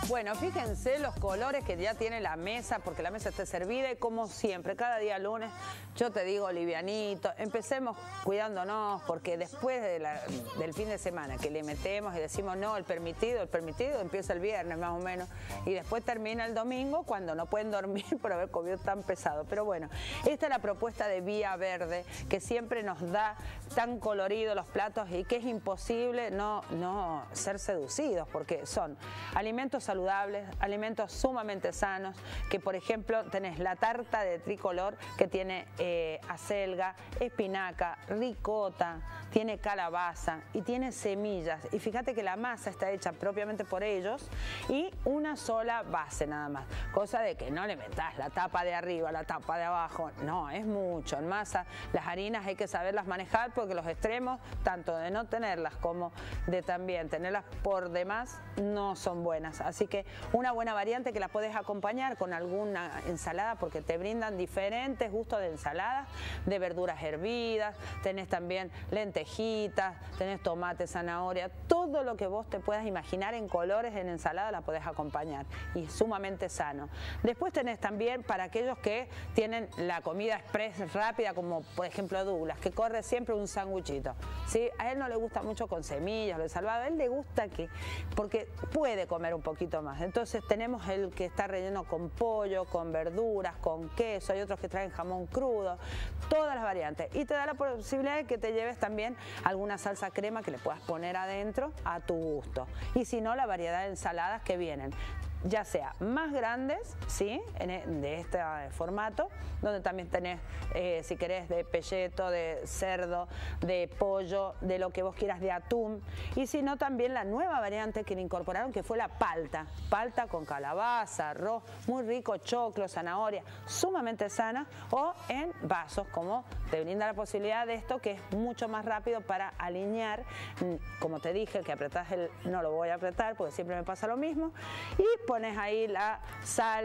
Bueno, fíjense los colores que ya tiene la mesa, porque la mesa está servida y como siempre, cada día lunes, yo te digo livianito, empecemos cuidándonos, porque después del fin de semana que le metemos y decimos no, el permitido empieza el viernes más o menos, y después termina el domingo cuando no pueden dormir por haber comido tan pesado. Pero bueno, esta es la propuesta de Vía Verde, que siempre nos da tan colorido los platos y que es imposible no ser seducidos, porque son alimentos saludables, alimentos sumamente sanos, que por ejemplo tenés la tarta de tricolor que tiene acelga, espinaca, ricota, tiene calabaza y tiene semillas. Y fíjate que la masa está hecha propiamente por ellos y una sola base nada más. Cosa de que no le metas la tapa de arriba, la tapa de abajo. No, es mucho. En masa las harinas hay que saberlas manejar porque los extremos, tanto de no tenerlas como de también tenerlas por demás, no son buenas. Así que una buena variante que la puedes acompañar con alguna ensalada porque te brindan diferentes gustos de ensaladas, de verduras hervidas, tenés también lentejitas, tenés tomate, zanahoria, todo lo que vos te puedas imaginar en colores en ensalada la podés acompañar y es sumamente sano. Después tenés también para aquellos que tienen la comida express rápida, como por ejemplo Douglas, que corre siempre un sándwichito, ¿sí? A él no le gusta mucho con semillas, lo he salvado, a él le gusta porque puede comer un poquito más. Entonces tenemos el que está relleno con pollo, con verduras, con queso, hay otros que traen jamón crudo, todas las variantes. Y te da la posibilidad de que te lleves también alguna salsa crema que le puedas poner adentro a tu gusto. Y si no, la variedad de ensaladas que vienen, ya sea más grandes, ¿sí? De este formato, donde también tenés, si querés, de pelleto, de cerdo, de pollo, de lo que vos quieras, de atún. Y si no, también la nueva variante que le incorporaron, que fue la palta. Palta con calabaza, arroz, muy rico, choclo, zanahoria, sumamente sana, o en vasos, como te brinda la posibilidad de esto, que es mucho más rápido para alinear. Como te dije, que apretás no lo voy a apretar, porque siempre me pasa lo mismo. Y pones ahí la sal,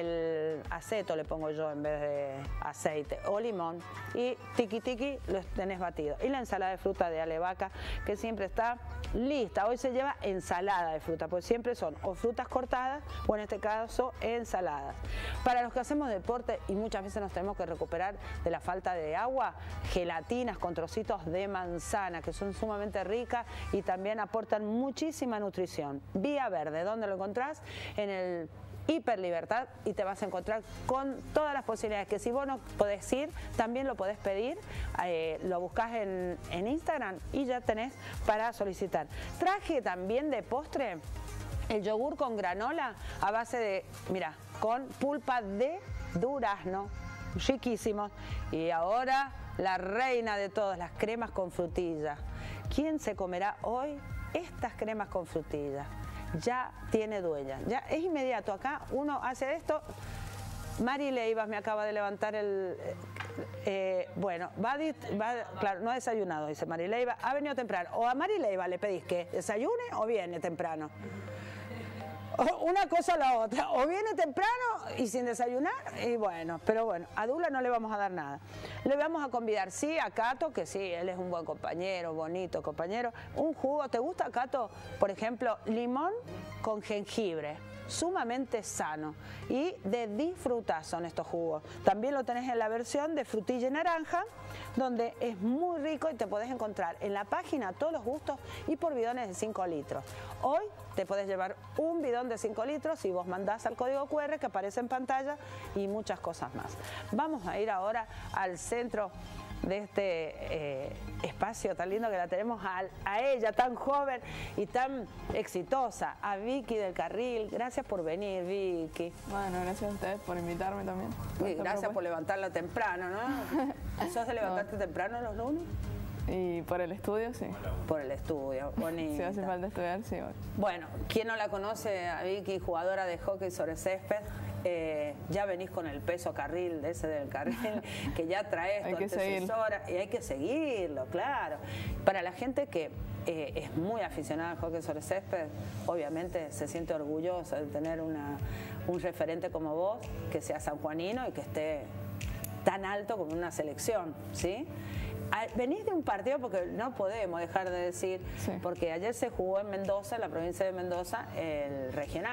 el aceto le pongo yo en vez de aceite, o limón, y tiqui tiqui lo tenés batido. Y la ensalada de fruta de albahaca, que siempre está lista. Hoy se lleva ensalada de fruta, porque siempre son o frutas cortadas o en este caso ensaladas. Para los que hacemos deporte y muchas veces nos tenemos que recuperar de la falta de agua, gelatinas con trocitos de manzana, que son sumamente ricas y también aportan muchísima nutrición. Vía Verde, ¿dónde lo encontrás? En el Hiper Libertad, y te vas a encontrar con todas las posibilidades, que si vos no podés ir, también lo podés pedir, lo buscás en Instagram y ya tenés para solicitar. Traje también de postre el yogur con granola a base de, mira, con pulpa de durazno, riquísimos. Y ahora la reina de todas, las cremas con frutilla. ¿Quién se comerá hoy estas cremas con frutilla? Ya tiene dueña, ya es inmediato. Acá uno hace esto. Mari Leivas me acaba de levantar bueno, claro, no ha desayunado, dice Mari Leivas, ha venido temprano. O a Mari Leivas le pedís que desayune o viene temprano. Una cosa o la otra, o viene temprano y sin desayunar, y bueno, pero bueno, a Douglas no le vamos a dar nada. Le vamos a convidar, sí, a Cato, que sí, él es un buen compañero, bonito compañero. Un jugo, ¿te gusta, Cato? Por ejemplo, limón con jengibre, sumamente sano y de disfrutar son estos jugos. También lo tenés en la versión de frutilla y naranja, donde es muy rico y te podés encontrar en la página todos los gustos y por bidones de 5 litros. Hoy te podés llevar un bidón de 5 litros y vos mandás al código QR que aparece en pantalla y muchas cosas más. Vamos a ir ahora al centro de este espacio tan lindo que la tenemos a ella, tan joven y tan exitosa, a Vicky del Carril. Gracias por venir, Vicky. Bueno, gracias a ustedes por invitarme también. Y gracias por levantarla temprano, ¿no? ¿Sos de levantarte temprano los lunes? Y por el estudio, sí. Por el estudio, bonito. Si hace falta estudiar, sí. Bueno, ¿quién no la conoce a Vicky, jugadora de hockey sobre césped? Ya venís con el peso carril, ese del carril, que ya traes tu antecesora, y hay que seguirlo, claro. Para la gente que es muy aficionada al hockey sobre césped, obviamente se siente orgullosa de tener un referente como vos, que sea sanjuanino y que esté tan alto como una selección, ¿sí? Venís de un partido, porque no podemos dejar de decir, sí, porque ayer se jugó en Mendoza, en la provincia de Mendoza, el regional.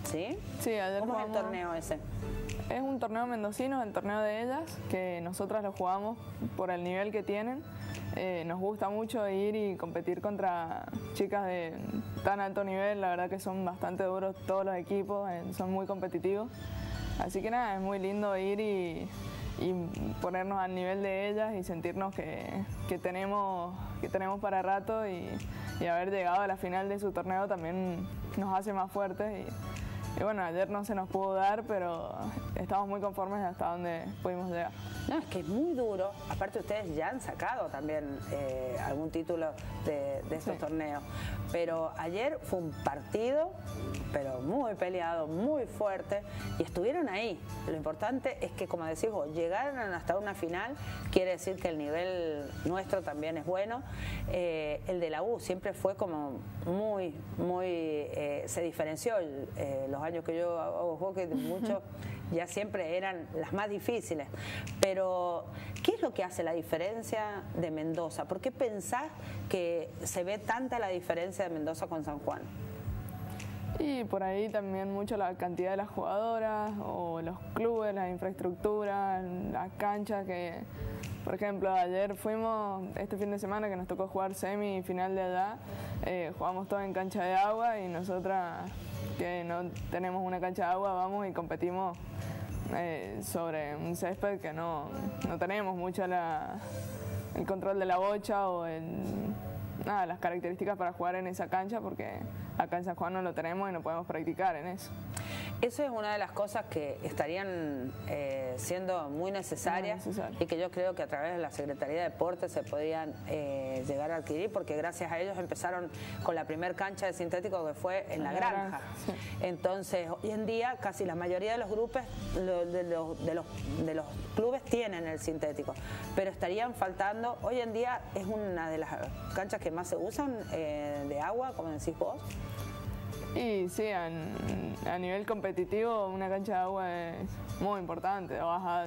¿Sí? Sí, ayer ¿Cómo es el jugamos. torneo ese? Es un torneo mendocino, el torneo de ellas, que nosotras lo jugamos por el nivel que tienen. Nos gusta mucho ir y competir contra chicas de tan alto nivel, la verdad que son bastante duros todos los equipos, son muy competitivos. Así que nada, es muy lindo ir y ponernos al nivel de ellas y sentirnos que tenemos para rato y haber llegado a la final de su torneo también nos hace más fuertes. Y bueno, ayer no se nos pudo dar, pero estamos muy conformes hasta donde pudimos llegar. No, es que es muy duro. Aparte ustedes ya han sacado también algún título de estos torneos. Pero ayer fue un partido, pero muy peleado, muy fuerte, y estuvieron ahí. Lo importante es que, como decís vos, llegaron hasta una final, quiere decir que el nivel nuestro también es bueno. El de la U siempre fue como muy, se diferenció los años que yo hago hockey, muchos ya siempre eran las más difíciles. Pero, ¿qué es lo que hace la diferencia de Mendoza? ¿Por qué pensás que se ve tanta la diferencia de Mendoza con San Juan? Y por ahí también mucho la cantidad de las jugadoras o los clubes, la infraestructura, las canchas que, por ejemplo, ayer fuimos, este fin de semana que nos tocó jugar semi y final de allá, jugamos todo en cancha de agua y nosotras que no tenemos una cancha de agua vamos y competimos sobre un césped que no tenemos mucho el control de la bocha o las características para jugar en esa cancha porque acá en San Juan no lo tenemos y no podemos practicar en eso. Eso es una de las cosas que estarían siendo muy necesarias y que yo creo que a través de la Secretaría de Deportes se podrían llegar a adquirir, porque gracias a ellos empezaron con la primer cancha de sintético que fue en la granja. Sí. Entonces, hoy en día casi la mayoría de los grupos, de los clubes tienen el sintético, pero estarían faltando. Hoy en día es una de las canchas que más se usan de agua, como decís vos. Y sí, a nivel competitivo una cancha de agua es muy importante. Vas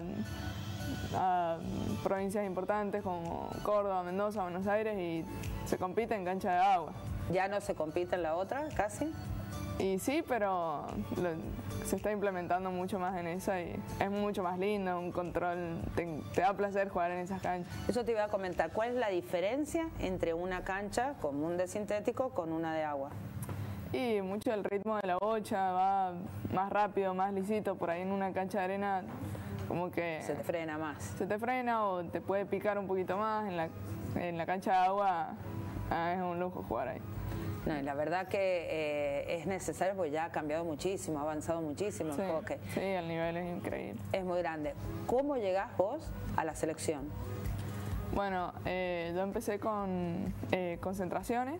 a provincias importantes como Córdoba, Mendoza, Buenos Aires y se compite en cancha de agua. ¿Ya no se compite en la otra casi? Y sí, pero se está implementando mucho más en esa y es mucho más lindo, un control, te da placer jugar en esas canchas. Eso te iba a comentar, ¿cuál es la diferencia entre una cancha común de sintético con una de agua? Y mucho el ritmo de la bocha, va más rápido, más lisito, por ahí en una cancha de arena como que... Se te frena más. Se te frena o te puede picar un poquito más, en la cancha de agua es un lujo jugar ahí. No, y la verdad que es necesario porque ya ha cambiado muchísimo, ha avanzado muchísimo el hockey. Sí, el nivel es increíble. Es muy grande. ¿Cómo llegás vos a la selección? Bueno, yo empecé con concentraciones.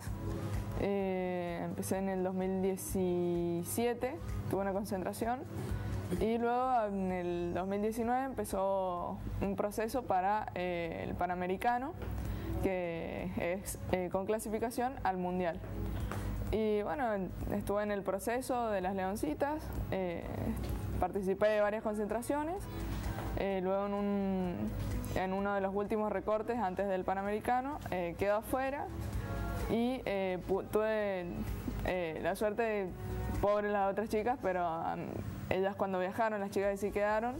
Empecé en el 2017, tuve una concentración y luego en el 2019 empezó un proceso para el Panamericano, que es con clasificación al Mundial. Y bueno, estuve en el proceso de las Leoncitas, participé de varias concentraciones, luego en uno de los últimos recortes antes del Panamericano quedo afuera. Y tuve la suerte de, pobres las otras chicas, pero ellas cuando viajaron, las chicas que sí quedaron,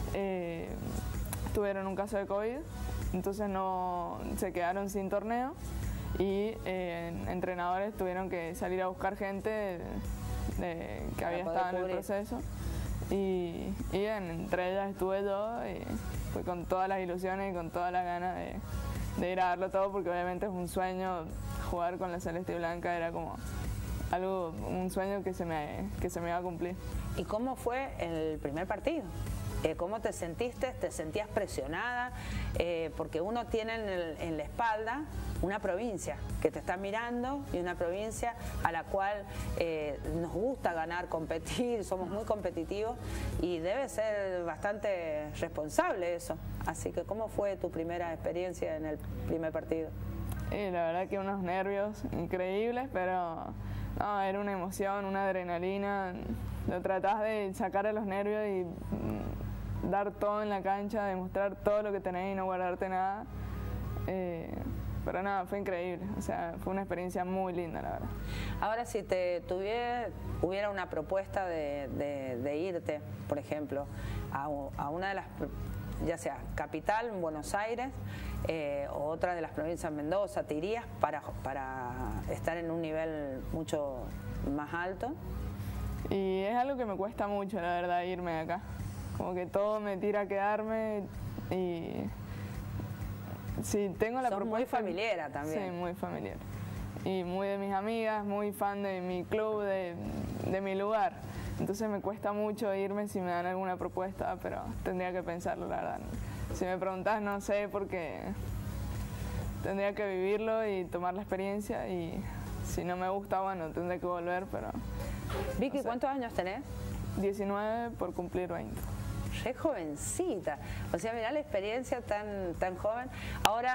tuvieron un caso de COVID, entonces no se quedaron sin torneo y entrenadores tuvieron que salir a buscar gente que había estado en el proceso y entre ellas estuve yo y fue con todas las ilusiones y con todas las ganas de ir a darlo todo, porque obviamente es un sueño. Jugar con la Celeste y Blanca era como un sueño que se me iba a cumplir. ¿Y cómo fue el primer partido? ¿Cómo te sentiste? ¿Te sentías presionada? Porque uno tiene en la espalda una provincia que te está mirando y una provincia a la cual nos gusta ganar, competir, somos muy competitivos y debe ser bastante responsable eso. Así que, ¿cómo fue tu primera experiencia en el primer partido? La verdad que unos nervios increíbles, pero no, era una emoción, una adrenalina. Lo tratás de sacar a los nervios y dar todo en la cancha, demostrar todo lo que tenés y no guardarte nada. Pero pero nada, fue increíble, o sea, fue una experiencia muy linda, la verdad. Ahora, si hubiera una propuesta de irte, por ejemplo, a una de las, ya sea capital, Buenos Aires, o otra de las provincias, Mendoza, ¿te irías para estar en un nivel mucho más alto? Y es algo que me cuesta mucho, la verdad, irme de acá. Como que todo me tira a quedarme y sí, tengo la propuesta. Muy familiar también. Sí, muy familiar. Y muy de mis amigas, muy fan de mi club, de mi lugar. Entonces me cuesta mucho irme si me dan alguna propuesta, pero tendría que pensarlo, la verdad. Si me preguntas, no sé, porque tendría que vivirlo y tomar la experiencia, y si no me gusta, bueno, tendré que volver, pero... Vicky, no sé. ¿Cuántos años tenés? 19 por cumplir 20. Re jovencita, o sea, mirá la experiencia tan joven. Ahora,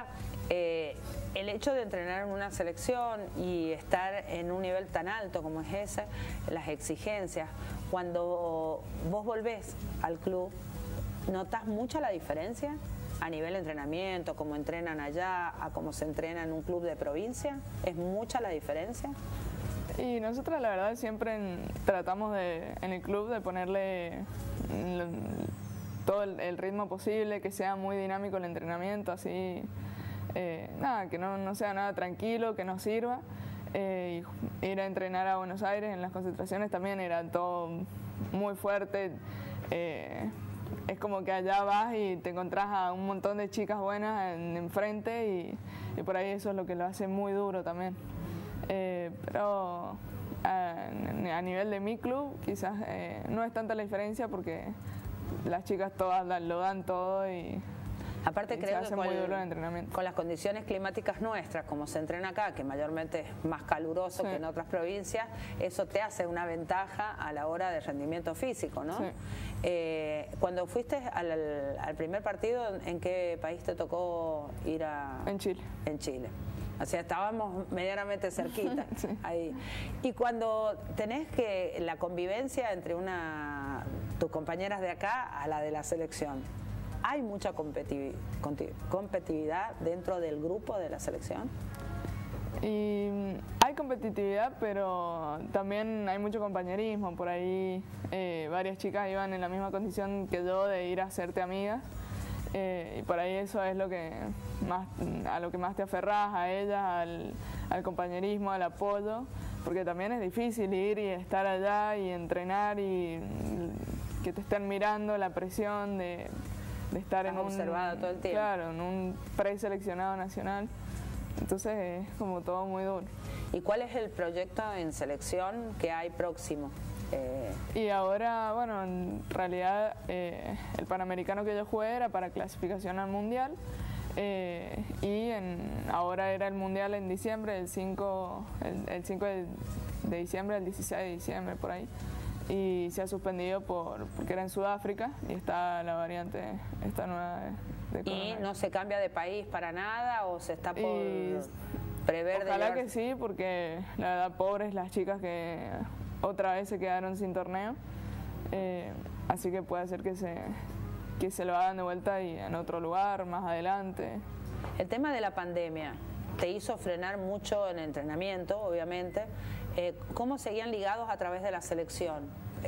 el hecho de entrenar en una selección y estar en un nivel tan alto como es ese, las exigencias, cuando vos volvés al club, ¿notás mucha la diferencia a nivel de entrenamiento, cómo entrenan allá, a cómo se entrena en un club de provincia? ¿Es mucha la diferencia? Y nosotros la verdad siempre tratamos en el club de ponerle todo el ritmo posible, que sea muy dinámico el entrenamiento, así, nada, que no sea nada tranquilo, que nos sirva. Ir a entrenar a Buenos Aires en las concentraciones también era todo muy fuerte. Es como que allá vas y te encontrás a un montón de chicas buenas enfrente, y por ahí eso es lo que lo hace muy duro también. Pero a nivel de mi club quizás no es tanta la diferencia, porque las chicas todas lo dan todo y aparte creo se hace muy duro el entrenamiento. Con las condiciones climáticas nuestras, como se entrena acá, que mayormente es más caluroso que en otras provincias, eso te hace una ventaja a la hora de rendimiento físico, ¿no? Sí. Cuando fuiste al primer partido, ¿en qué país te tocó ir a...? En Chile. En Chile. O sea, estábamos medianamente cerquita. Sí. Ahí. Y cuando tenés que la convivencia entre tus compañeras de acá a la de la selección, ¿hay mucha competitividad dentro del grupo de la selección? Y hay competitividad, pero también hay mucho compañerismo. Por ahí varias chicas iban en la misma condición que yo, de ir a hacerte amigas. Y por ahí eso es a lo que más te aferrás, a ellas, al compañerismo, al apoyo, porque también es difícil ir y estar allá y entrenar y que te estén mirando, la presión de estar en observado todo el tiempo. Claro, en un preseleccionado nacional. Entonces es como todo muy duro. ¿Y cuál es el proyecto en selección que hay próximo? Y ahora, bueno, en realidad el Panamericano que yo jugué era para clasificación al Mundial, y ahora era el Mundial en diciembre, el 5 de diciembre, el 16 de diciembre, por ahí. Y se ha suspendido porque era en Sudáfrica y está la variante esta nueva de coronavirus. ¿Y no se cambia de país para nada o se está por prever de Ojalá que sí, porque la verdad, pobres las chicas que otra vez se quedaron sin torneo, así que puede ser que se lo hagan de vuelta y en otro lugar más adelante. El tema de la pandemia te hizo frenar mucho en el entrenamiento, obviamente. ¿Cómo seguían ligados a través de la selección?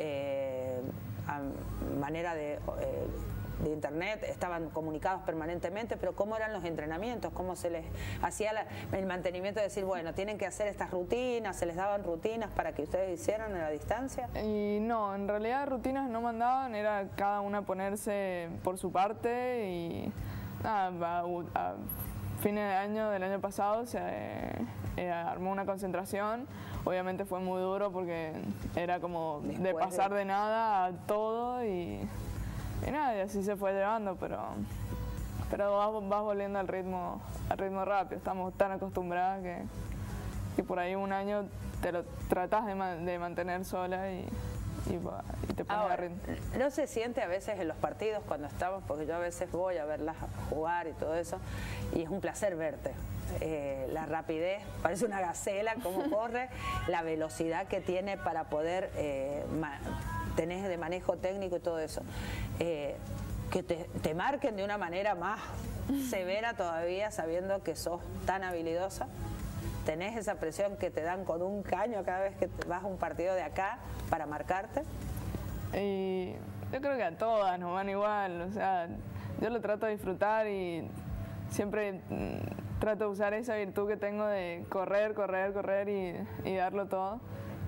A manera de internet, estaban comunicados permanentemente, pero ¿cómo eran los entrenamientos? ¿Cómo se les hacía el mantenimiento de decir, bueno, tienen que hacer estas rutinas? ¿Se les daban rutinas para que ustedes hicieran a la distancia? Y no, en realidad rutinas no mandaban, era cada una ponerse por su parte, y nada, a fines de año del año pasado se armó una concentración. Obviamente fue muy duro porque era como de pasar de nada a todo, y nada, y así se fue llevando, pero vas volviendo al ritmo rápido. Estamos tan acostumbradas que por ahí un año te lo tratás de mantener sola y te pones a ritmo. ¿No se siente a veces en los partidos cuando estamos? Porque yo a veces voy a verlas jugar y todo eso, y es un placer verte. La rapidez, parece una gacela cómo corre, la velocidad que tiene para poder tener de manejo técnico y todo eso. que te marquen de una manera más severa todavía, sabiendo que sos tan habilidosa? ¿Tenés esa presión que te dan con un caño cada vez que vas a un partido de acá para marcarte? Y yo creo que a todas nos van igual, o sea, yo lo trato de disfrutar y siempre trato de usar esa virtud que tengo de correr, correr, correr y darlo todo.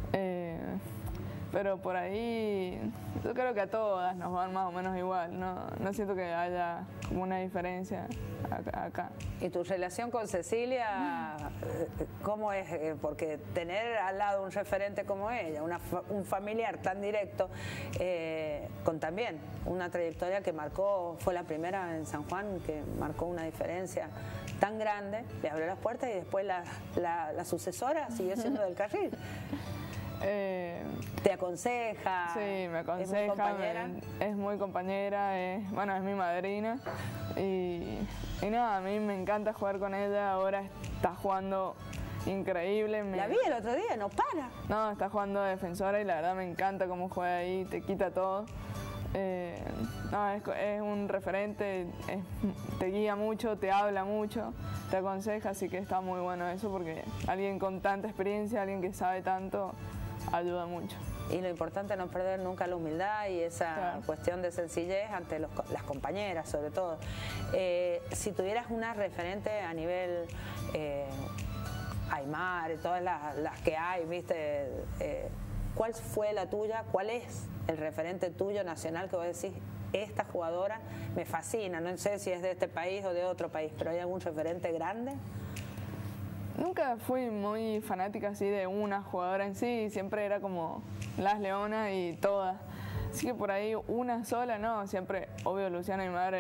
Pero por ahí yo creo que a todas nos van más o menos igual, no siento que haya como una diferencia acá. ¿Y tu relación con Cecilia, cómo es? Porque tener al lado un referente como ella, un familiar tan directo, con también una trayectoria que marcó, fue la primera en San Juan, que marcó una diferencia tan grande, le abrió las puertas y después la sucesora siguió siendo del carril. ¿Te aconseja? Sí, me aconseja, ¿Es muy compañera? Es muy compañera, bueno, es mi madrina y nada, a mí me encanta jugar con ella, ahora está jugando increíble. La vi el otro día, no para. No, está jugando de defensora y la verdad me encanta cómo juega ahí, te quita todo. No, es un referente, te guía mucho, te habla mucho, te aconseja, así que está muy bueno eso porque alguien con tanta experiencia, alguien que sabe tanto, ayuda mucho. Y lo importante es no perder nunca la humildad y esa cuestión de sencillez ante las compañeras, sobre todo. Si tuvieras una referente a nivel Aymar, todas las que hay, ¿viste? ¿Cuál fue la tuya? ¿Cuál es el referente tuyo nacional que vos decís, esta jugadora me fascina? No sé si es de este país o de otro país, pero ¿hay algún referente grande? Nunca fui muy fanática así de una jugadora en sí, siempre era como las leonas y todas. Así que por ahí una sola, no, siempre, obvio, Luciana Aymar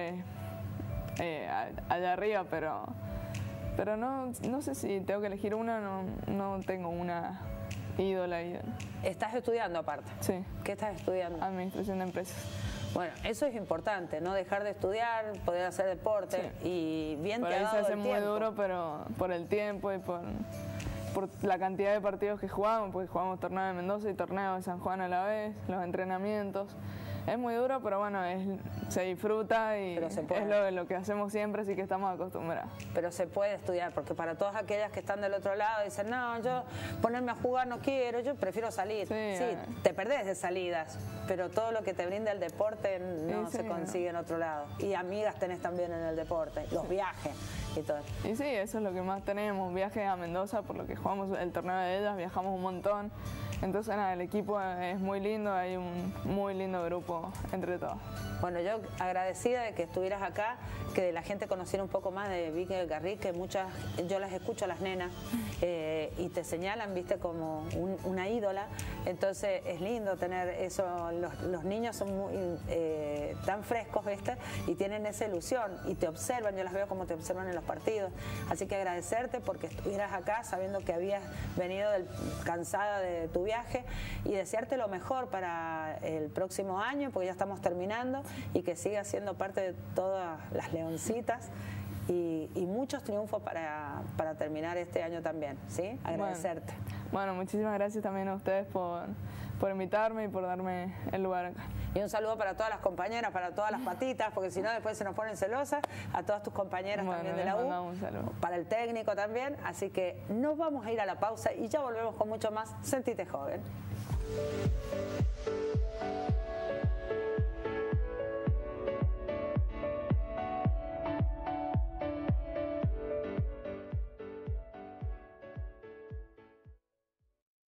allá arriba, pero no sé si tengo que elegir una, no tengo una ídola. ¿Estás estudiando aparte? Sí. ¿Qué estás estudiando? Administración de empresas. Bueno, eso es importante, no dejar de estudiar, poder hacer deporte y bien por te ha dado ahí se hace el muy tiempo. duro, pero por el tiempo y por la cantidad de partidos que jugamos, porque jugamos torneo de Mendoza y torneo de San Juan a la vez, los entrenamientos. Es muy duro, pero bueno, se disfruta y es lo que hacemos siempre, así que estamos acostumbrados. Pero se puede estudiar, porque para todas aquellas que están del otro lado dicen, no, yo ponerme a jugar no quiero, yo prefiero salir. Sí, te perdés de salidas, pero todo lo que te brinda el deporte no se consigue en otro lado. Y amigas tenés también en el deporte, los viajes y todo. Y sí, eso es lo que más tenemos, viajes a Mendoza, por lo que jugamos el torneo de ellas, viajamos un montón. Entonces nada, el equipo es muy lindo, hay un muy lindo grupo entre todos. Bueno, yo agradecida de que estuvieras acá, que la gente conociera un poco más de Vicky del Carril, que muchas, yo las escucho a las nenas y te señalan, viste, como una ídola. Entonces es lindo tener eso, los niños son muy, tan frescos, viste, y tienen esa ilusión y te observan, yo las veo como te observan en los partidos. Así que agradecerte porque estuvieras acá sabiendo que habías venido cansada de tu viaje y desearte lo mejor para el próximo año, porque ya estamos terminando, y que sigas siendo parte de todas las leoncitas y muchos triunfos para terminar este año también, ¿sí? Agradecerte. Bueno, muchísimas gracias también a ustedes por invitarme y por darme el lugar acá. Y un saludo para todas las compañeras, para todas las patitas, porque si no después se nos ponen celosas, a todas tus compañeras también de la U, para el técnico también, así que nos vamos a ir a la pausa y ya volvemos con mucho más Sentite Joven.